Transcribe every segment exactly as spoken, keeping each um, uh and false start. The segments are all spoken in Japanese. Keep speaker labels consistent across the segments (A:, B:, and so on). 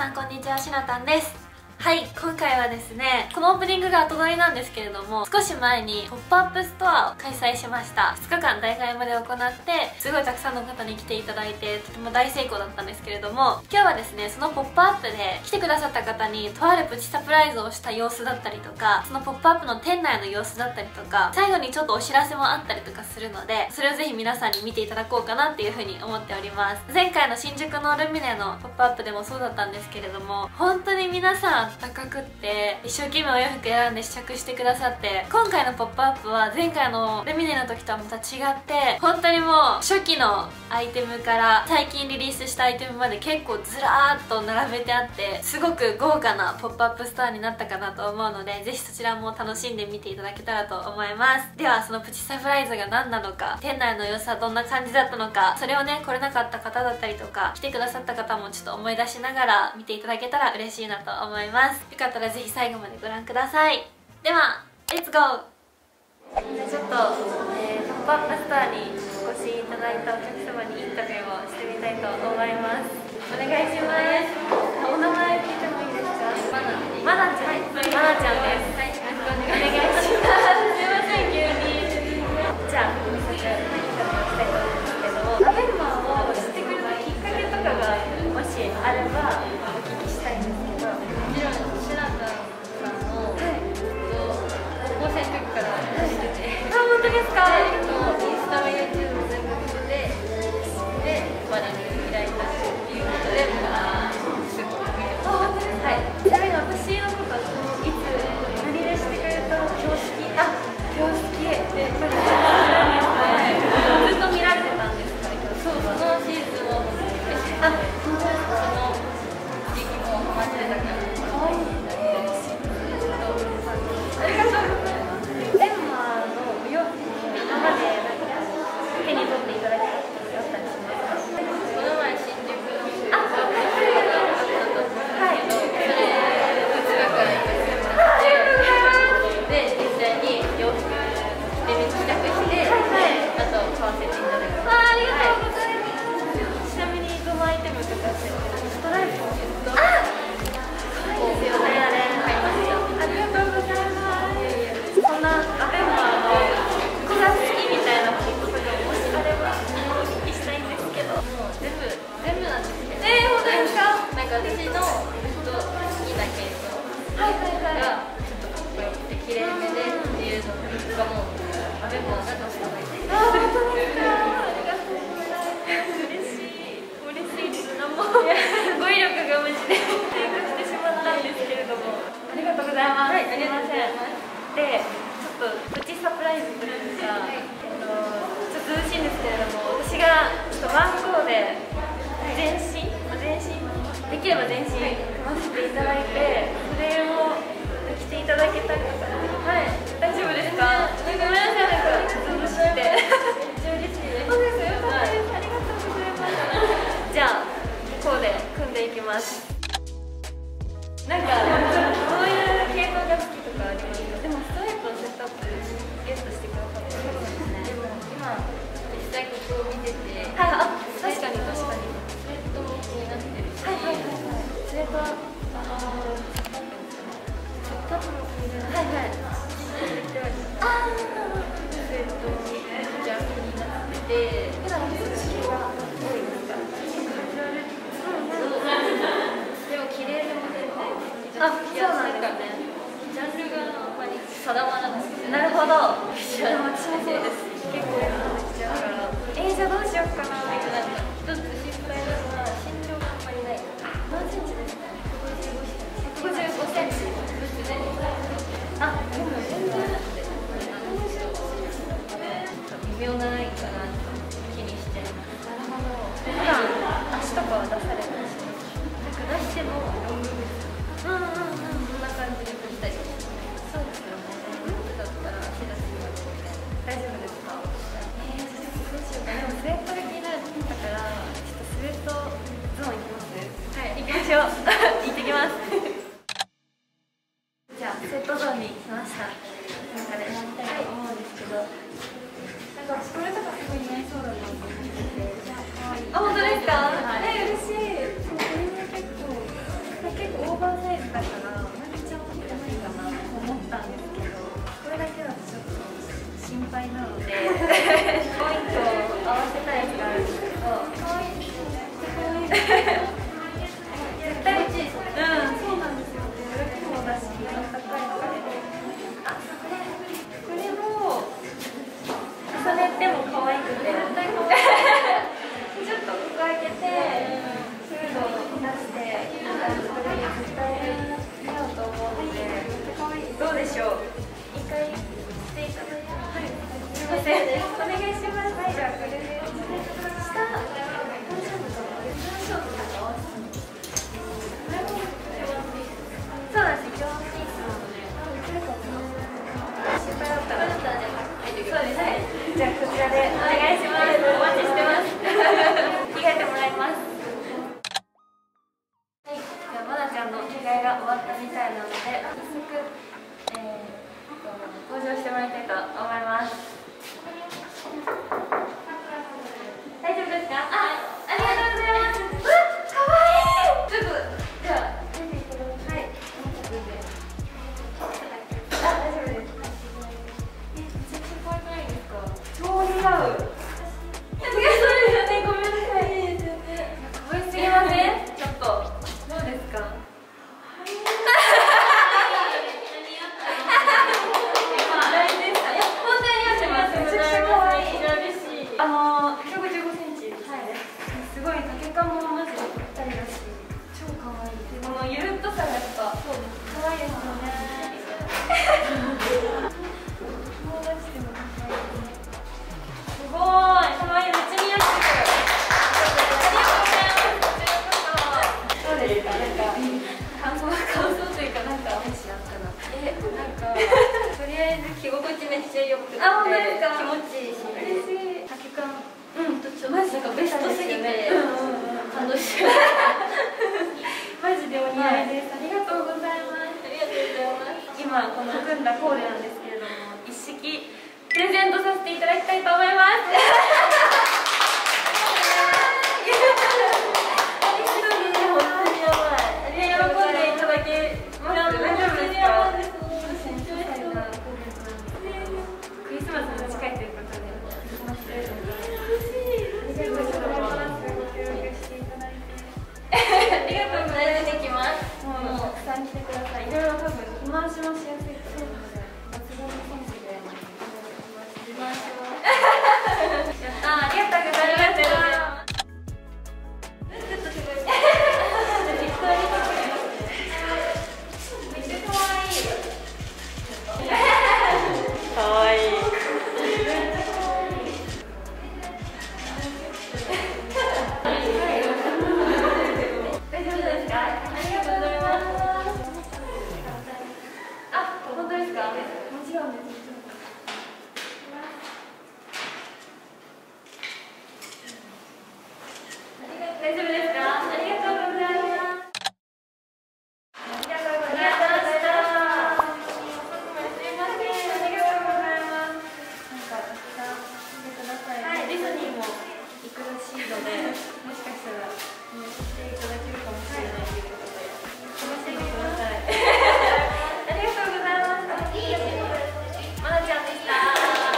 A: さんこんにちは、しなたんです。はい、今回はですね、このオープニングが後撮りなんですけれども、少し前にポップアップストアを開催しました。ふつかかん大会まで行って、すごいたくさんの方に来ていただいて、とても大成功だったんですけれども、今日はですね、そのポップアップで来てくださった方にとあるプチサプライズをした様子だったりとか、そのポップアップの店内の様子だったりとか、最後にちょっとお知らせもあったりとかするので、それをぜひ皆さんに見ていただこうかなっていう風に思っております。前回の新宿のルミネのポップアップでもそうだったんですけれども、本当に皆さんあったかくって一生懸命お洋服選んで試着してくださって、今回のポップアップは前回のルミネの時とはまた違って、本当にもう初期のアイテムから最近リリースしたアイテムまで結構ずらーっと並べてあって、すごく豪華なポップアップストアになったかなと思うので、ぜひそちらも楽しんで見ていただけたらと思います。ではそのプチサプライズが何なのか、店内の様子はどんな感じだったのか、それをね来れなかった方だったりとか来てくださった方もちょっと思い出しながら見ていただけたら嬉しいなと思います。よかったらぜひ最後までご覧ください。ではレッツゴー。でちょっと、えー、ポップアップストアにお越しいただいたお客様にインタビューをしてみたいと思います。お願いします。お名前聞いてもいいですか？マナちゃん。マナちゃん。マナちゃんです。はい、よろしくお願いします。すいません、急に。じゃあ早速インタビューをしたいと思うんですけども、アベルマンを知ってくれたきっかけとかがもしあればお聞きしたいんですけど。
B: もちろんシナタンさんの、はい、高校生の時から知ってて、
A: あ、本当ですか？
B: インスタも YouTube も全部見てて、で、マナに開いたっていうことで、まあ、すごく見てます。
A: 本当ですか？はい。ちなみに私のこといつ何で知ってくれた？
B: 今日好き。
A: あ、今日好きで、これずっと見られてたんですか？
B: そう、そのシーズンを好きで、あ、その時期もハマってたから。
A: 可愛いですね。ありがとうございます。デンマーのお洋服を今までなんか手に取っていただけたことってあったりしますか？
B: この前新宿の
A: あ、
B: ショップがあったと思うんですけど、それふつかかん行かせてもらって、で実際に洋服着てみ試着して、あと買わせていただきま
A: あ、あ
B: す。
A: りがとうございます。ちなみにどのアイテムとかってストライプをあ、可愛いですよね、あれ。
B: 買いました。
A: ありがとうございます。そんなアベンマーのここが好きみたいなこととかもしあればお聞きしたいんですけど。
B: もう全部全部なんですけど。
A: えー、本当ですか？
B: なんか私のずっと好きな系統
A: はいはいはい。
B: がちょっとかっこよくて綺麗めでっていうのがもうアベマーがどうしてもいい。
A: あ、本当ですか？ありがとうございます。嬉しい。嬉しいです。なんも語彙力がマジで低下してしまったんですけれども。ありがとうございます。
B: はい、ありがとうございます。
A: で、ちょっとプチサプライズというか、
B: はい、
A: あのちょっと涼しいんですけれども、私がちょっとワンコーで全身、全身できれば全身組ませていただいて、それを着ていただけたら。はい、大丈夫ですか？ごめんなさい、なんかちょっと涼しくて。
B: めっちゃ嬉しいです。
A: そうですよ、よかったです。ありがとうございます。じゃあこうで組んでいきます。なんかこういう系統が好きとかありますか？でもストライプのセットアップゲットしてくださってるんですね。
B: でも今実際ここを見てて、
A: はい、あ、確かに確かに。
B: スウェットも気になってるし、
A: はいはいはいはい。スウェットはあのセットアップも気になる。はいはい。ああ、
B: スウェットもめっちゃ気になってて、
A: 普段の服式が多いですか？
B: でも綺麗でも全然
A: あ、そうなんですね。
B: ジャンルがあんまり定まらないですね。
A: なるほど。で
B: で
A: も私もそうです。結構やられちゃうから。えー、じゃあどうしようかな。
B: なんか一つ心配なのは身長があんまりない。
A: 何センチですか？
B: ひゃく
A: ごじゅうごセンチ。あ、でも全然。
B: 微妙なラインかなと気にしてます。
A: なるほど。普段足とかは出されたりします？
B: なんか出してもロングです。
A: うんうんうん。
B: こんな感じで出したりして
A: そうですよね。
B: ロングだったら足出すようにみたいな。
A: 大丈夫ですか？えー、どうしようか。でもスウェットが気になると
B: 心配なのでポイントを合わせたいやつがあるんですけど、かわいい絶対うち、うん、そうなんですよ。ブラックもだし、あったかいのがね。あ、これこれも重ねても可愛くて、絶対可愛い。ちょっとここ開けて、フードを出して、これ絶対似合うと思うので、可愛い。どうでしょう。一回していただいて、はい、すみません。お願いします。はい、じゃあこれで下。そうなんです。一応ワンピースなので。心配だったら。そうですね。じゃあこちらでお願いします。お待ちしてます。着替えてもらいます。はい。じゃあまなちゃんの着替えが終わったみたいなので、早速、えー、登場してもらいたいと思います。大丈夫ですか？あ、ありがとうございます。うわ、可愛い。ちょっとじゃあ出ていただいて、はい。あ、大丈夫です。え、めちゃくちゃ可愛くないですか？超似合う。いや、そうですよね。ごめんなさい。いいですよね。可愛すぎません？ちょっとどうですか？あのー、ひゃくごじゅうごセンチ、はい、すごい丈感もマジでぴったりだし、超可愛い。このゆるっとさがやっぱ可愛いですよね。友達でも可愛いですね。すごーい、可愛い。めっちゃ似合ってる。ありがとうございます。こちらこそ。どうですか？なんか感想感想というか、なんかもしあったら。え、なんかとりあえず着心地めっちゃ良くて、あ、本当ですか？気持ちいいし。嬉しい。うん、とちょっとマジなんかベストすぎて感動しちゃう。マジでお似合いです。ありがとうございます。ありがとうございます。今この組んだコーデなんですけれども、一式プレゼントさせていただきたいと思います。大丈夫ですか？ありがとうございます。ありがとうございました。すいません、ありがとうございます。なんかたくさん見てください。はい、ディズニーも行くらしいので、もしかしたらね、していただけるかもしれないということで、楽しんでください。ありがとうございました。まなちゃんでした。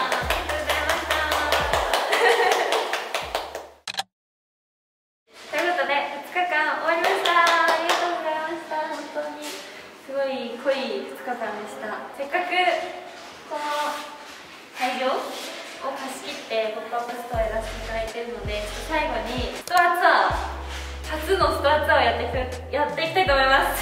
B: 濃いふつかかんでした。せっかくこの会場を貸し切ってポップアップストアやらせていただいているので、最後にストアツアー、初のストアツアーをやっていくやっていきたいと思います。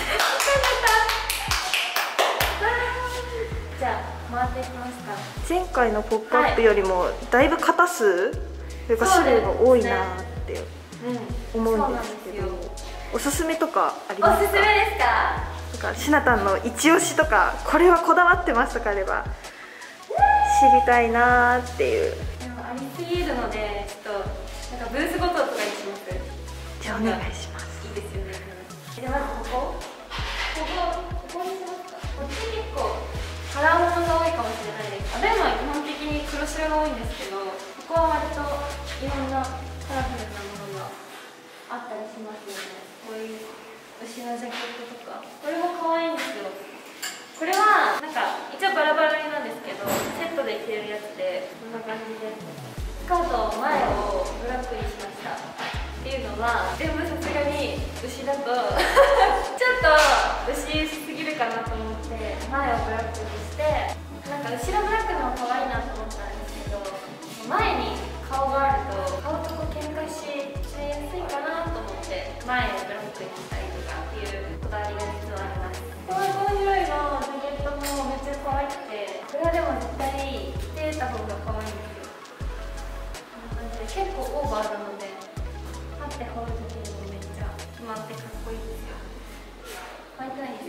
B: じゃあ回っていきますか。
C: 前回のポップアップよりもだいぶ型数というか種類が多いなって思うんですけど、おすすめとかありますか？
A: おすすめですか？
C: しなたんの一押しとか、これはこだわってますとかあれば知りたいなーっていう。
A: でもありすぎるので、ちょっとなんかブースごととかにします。
C: じゃあお願いします。
A: いいですよね。じゃあまずここここここにしますか？こっち結構カラーものが多いかもしれないです。あ、でも基本的に黒白が多いんですけど、ここは割といろんなカラフルなものがあったりしますよね。こういう牛のジャケットとか、これも可愛いんですよ。ここれはなんか一応バラバラなんですけど、セットで着れるやつでこんな感じで、スカート前をブラックにしました。っていうのは全部さすがに牛だとちょっと牛しすぎるかなと思って前をブラックにして、なんか後ろブラックの方が可愛いなと思ったんですけど、前に顔があると顔とこう喧嘩しちゃいやすいかなと思って前をブラックにしたりとかっていうこだわりが実はあります。このこの色々のジャケットもめっちゃ可愛くて、これはでも絶対着てた方が可愛いんですよ。こんな感じで結構オーバーなのでパッて羽織る時にもめっちゃ決まってかっこいいですよ。可愛くない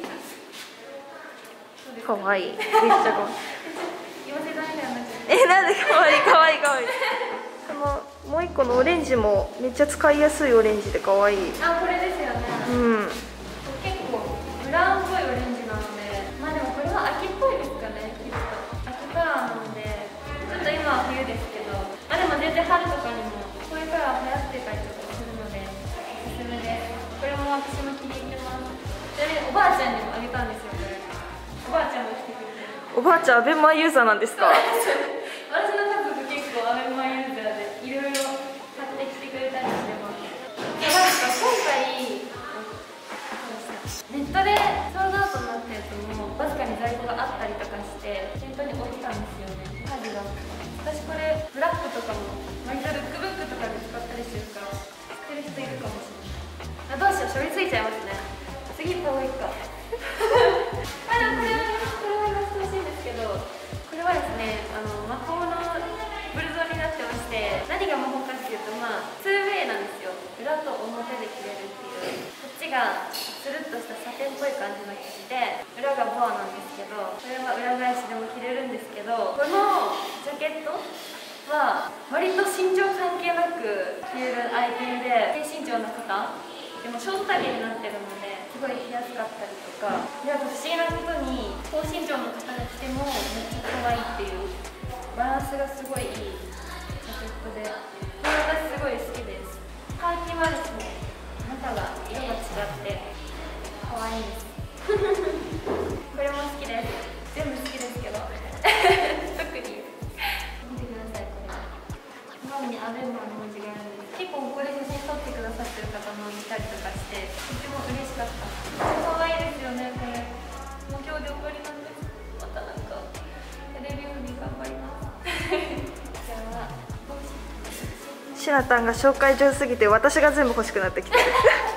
A: ですか？
C: かわいい。めっちゃかわいい。
A: 言わせダメだよなっちゃって。
C: え、なんでかわいいかわいいかわいい。このもう一個のオレンジもめっちゃ使いやすいオレンジでかわいい。
A: あ、これですよね。
C: うん。
A: 結構ブラウンっぽいオレンジなので、まあでもこれは秋っぽいですかね、きっと。秋カラーなので、ちょっと今は冬ですけど、あ、でも全然春とかにもこういうカラー流行ってたりとかするので、おすすめです。これも私も気に入ってます。で、おばあちゃんにもあげたんですよ、これ。おばあちゃんも着てくれてる。
C: おばあちゃんアベマユーザーなんですか？
A: 私の家族結構アベマユーザーでいろいろ買ってきてくれたりしてます。で、なんか今回ネットでソールドアウトになったやつもわずかに在庫があったりとかして店頭に置いてたんですよね。数が私これブラックとかも割とルックブックとかで使ったりするから知ってる人いるかもしれない。あ、どうしよう、処理ついちゃいますね。次行った方がいいか。あ、でもこれはこれは言わせてほしいんですけど、これはですね、あの魔法のブルゾンになってまして、何が魔法かっていうと、まあ ツーウェイなんですよ。裏と表で着れるっていう。こっちがスルッとしたサテンっぽい感じの生地で、裏がボアなんですけど、これは裏返しでも着れるんですけど、このジャケットは割と身長関係なく着れるアイテムで、低身長の方でもショート丈になってるのですごい着やすかったりとか、で、あと不思議なことに高身長の方が着てもめっちゃ可愛いっていうバランスがすごいいいジャケットで、これ私すごい好きです。カーキはですね、中が色が違って可愛いです。これも好きです。全部好きですけど特に見てください。これ前にアベマの文字があるんです。結構ここで写真撮ってくださってる方もいたりとかして、とても嬉しかった。可愛いですよね、これ。もう今日で終わりなんです。またなんかやれるように頑張ります。じゃあ
C: シナタンが紹介上手すぎて私が全部欲しくなってきてる。
A: こ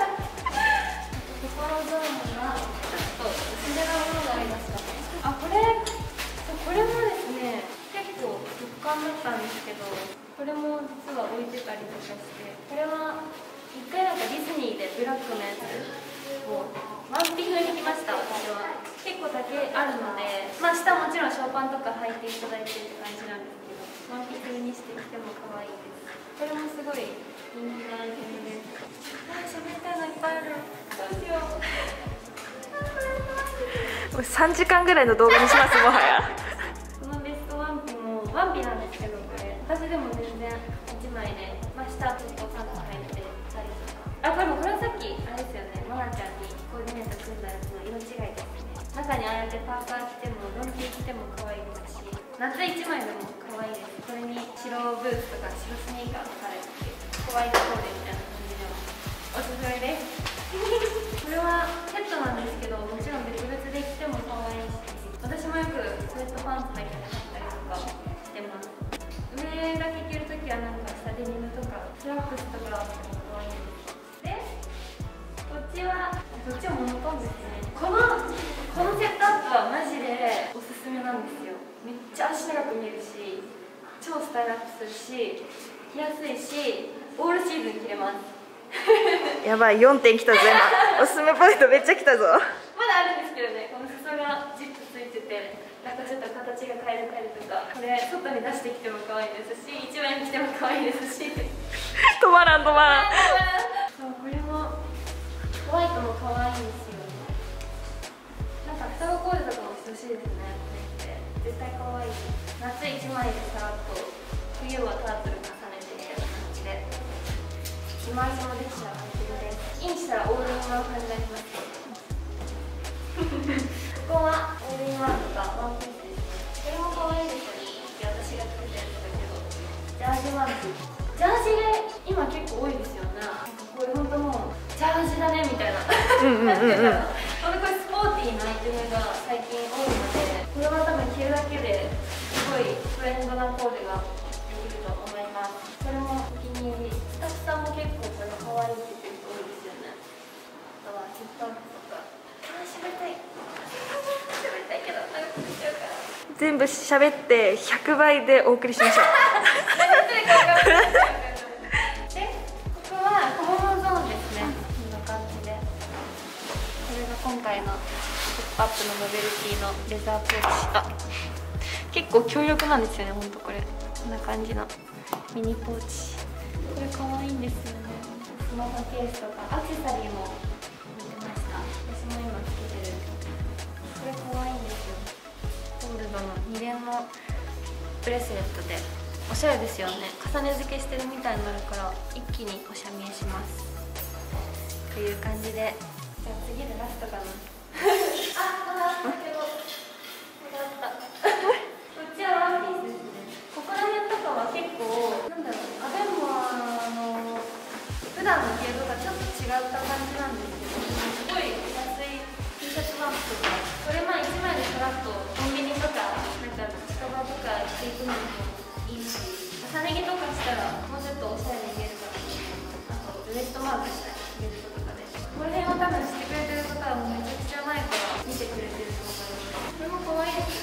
A: このゾーンはちょっと薄めなものがありました。あ、これこれもですね、結構直感だったんですけど、これも実は置いてたりとかして、これは一回なんかディズニーでブラックのやつをワンピ風に着ました。私は結構丈あるので、まあ下もちろんショーパンとか履いていただいてって感じなんですけど、ワンピ風にしてきても可愛いです。これもすごい人気なアイテムです。あ、喋りたいのいっぱいある。どうしよう。
C: さんじかんぐらいの動画にします。もはや
A: このベストワンピもワンピなんですけど、これ私でも全然いちまいで、まあ、下ちょっとパンツ履いてたりとか、あ、これもこれはさっきあれですよね、マナちゃんにコーディネート組んだやつの色違いですね。中にああやってパーカー着てもロンティー着ても可愛いですし、夏いちまいでも可愛いです。これに白ブーツとか白スニーカーとかでホワイトコーデみたいな感じでもおすすめです。これはセットなんですけど、もちろん別々で着ても可愛いし、私もよくスウェットパンツ履いてたりとかしてます。上だけ着るときはなんか下デニムとかスラックスとかあっても可愛いです。で、こっちはこっちはモノトーンですね。このこのセットアップはマジでおすすめなんですよ。めっちゃ足長く見えるし、超スタイルアップするし、着やすいし、オールシーズン着れます。
C: やばい、よんてんきたぞ今。おすすめポイントめっちゃきたぞ。
A: まだあるんですけどね、この裾がジップついてて、なんかちょっと形が変える変えるとか、これ外に出してきても可愛いですし、一枚に着ても可愛いですし止
C: まらん止まらん。
A: そう、これもホワイトも可愛いんですよ。なんか双子コーデとかもしてほしいですね。これって絶対可愛い。夏いちまいでさらっと、冬はタートル重ねてみたいな感じで着回しもできちゃうアイテムです。インしたらオールインワン感じになります。 こはオールインワンとかワンピースですね。これも可愛いですよね。私が作ったやつだけど、ジャージワンピース、ジャージで今結構多いですよね。なんかこれ本当もうジャージだねみたいな。うんうんうんうん。これこれスポーティーなアイテムが最近多いので、これは多分着るだけですごいトレンドなコーデができると思います。これもお気に入り。スタッフさんも結構これ可愛いって言ってる人多いですよね。あとはヒップアップとか。あー喋りたい。喋りたいけど長くなっちゃうから。
C: 全部喋ってひゃくばいでお送りしましょう。
A: 何言ってるか分からない。で、ここは小物ゾーンですね。こんな感じで。これが今回のヒップアップのノベルティのレザーポーチ。あ、結構強力なんですよね、ほんとこれ。こんな感じのミニポーチ。これ可愛いんですよね。スマホケースとかアクセサリーも見てました。私も今つけてる。これ可愛いんですよ。ゴールドのに連のブレスレットでおしゃれですよね。重ね付けしてるみたいになるから一気におしゃ見えしますという感じで、じゃあ次でラストかな。あ、まだあったけど、まだあった。こっちはワンピースですね。ここら辺とかは結構なんだろう、アベンモアの普段の系統がちょっと違った感じなんですけど、すごい安い T シャツワンピとか、これまあいちまいでさらっとコンビニとかなんか近場とか着ていくのもいいし、重ね着とかしたらもうちょっとおしゃれに見えるかなと思います。あとウエストマークしたりベルトとかで、この辺は多分してくれてる方はもうめちゃくちゃ前から見てくれてると思います。これも可愛いです。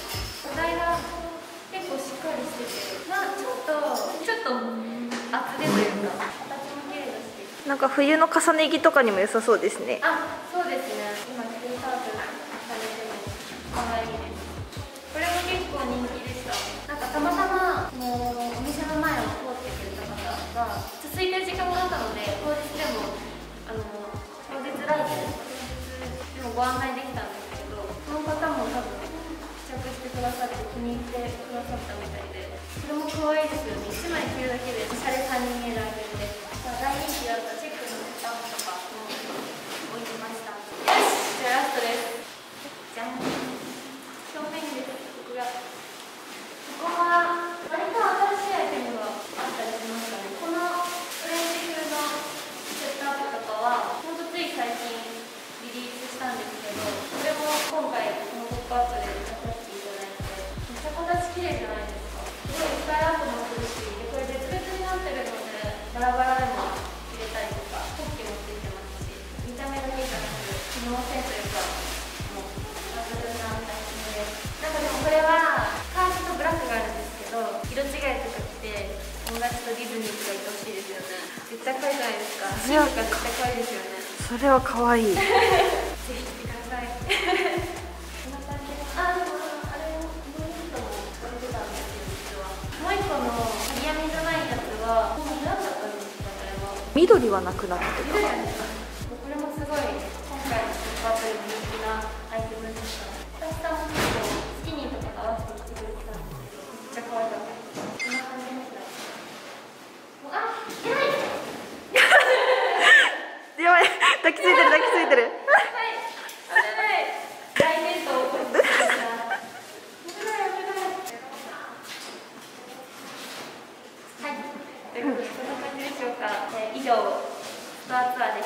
A: 土台が結構しっかりしてて、まあちょっとちょっと厚手というか形も綺麗だし、
C: なんか冬の重ね着とかにも良さそうですね。
A: あ、そうですね。今スリーサークルされてるの可愛いです。これも結構人気でした。なんかたまたまもうお店の前を通ってくれた方が続いてる時間があったので、当日でもあの当日来店当日でもご案内できたんですけど、その方も多分試着してくださって気に入ってくださったみたいで、それも可愛いですよね。いちまい着るだけでおしゃれさんに見えるアイテムで、大人気だったチェックのスタンプとかも置いてました。よし、じゃあラストです。じゃん、正面です。ここがここは割と新しいアイテムがあったりしましたね。このオレンジ風のセットアップとかはほんとつい最近リリースしたんですけど、これも今回このポップアップで出させていただいて、めっちゃ形綺麗じゃないですか。すごいスタイルアップもするし、でこれ別々になってるのでバラバラでも入れたりとか、ポッケもついてますし、見た目だけじゃなく機能性というかもう抜群なアイテムです。なんかでもこれはカーシとブラックがあるんですけど、色違いとか着て友達とディズニーとか行ってほしいですよね。絶対可愛くないですか？シーンとか絶対可愛いですよね。
C: それは可愛い。ぜ
A: ひ来てください。こんな感じで、あ、でもあれも色々とも使ってたんですよ、実は。もう一個の鍵編みじゃないやつはもう選んじゃったんですか？これは
C: 緑はなくなってた。
A: 緑なんですか？これもすごい今回のスーパープル人気なアイテムでした。スタッフさんも結構スキニーとかと合わせて着てくれてたんですけど、めっちゃ可愛かったです。こんな感じでした。もう、あ、いけない。
C: やばい、抱きついてる抱きついてる。
A: 以上、ストアツアーでした。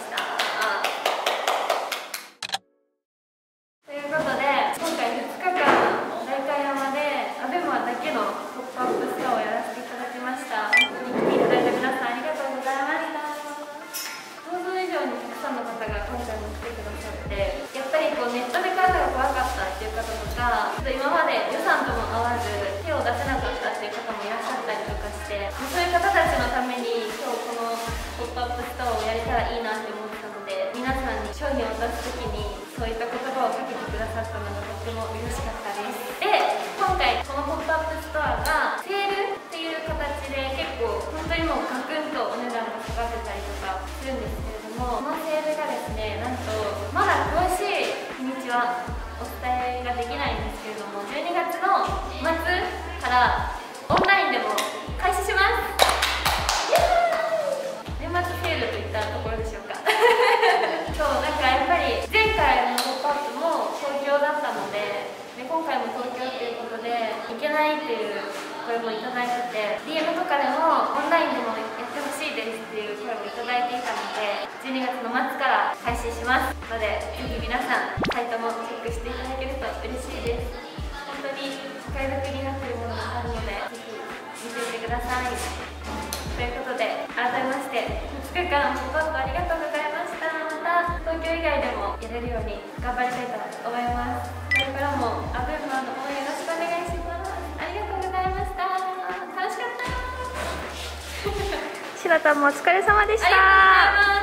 A: ということで、今回ふつかかん代官山でアベマだけのポップアップストアをやらせていただきました。本当に来ていただいた皆さんありがとうございました。想像以上にたくさんの方が今回も来てくださって、やっぱりこうネットで買うのが怖かったっていう方とか、今まで予算とも合わず手を出せなかったっていう方もいらっしゃったりとかして、そういう方たちのために今日このポップアップストアをやれたらいいなって思ったので、皆さんに商品を出す時にそういった言葉をかけてくださったのがとっても嬉しかったです。で、今回このポップアップストアがセールっていう形で結構本当にもうガクンとお値段が下がってたりとかするんですけれども、このセールがですね、なんとまだ詳しい日にちはお伝えができないんですけれども、じゅうにがつの末からオンラインでも開始します。年末セールといったところでしょうか。そう、なんかやっぱり前回のポップアップも好評だったので、 て ディーエム とかでもオンラインでもやってほしいですっていう声をいただいていたので、じゅうにがつの末から開始しますので、ぜひ皆さんサイトもチェックしていただけると嬉しいです。本当に社会作りになっているものがあるので、ぜひ見てみてください。ということで、改めましてふつかかんサポートありがとうございました。また東京以外でもやれるように頑張りたいと思います。これからもアブーマの応援よろしくお願いします。ありがとうございました。楽しかった。
C: しらたんもお疲れ様でした。
A: ありがとうございます。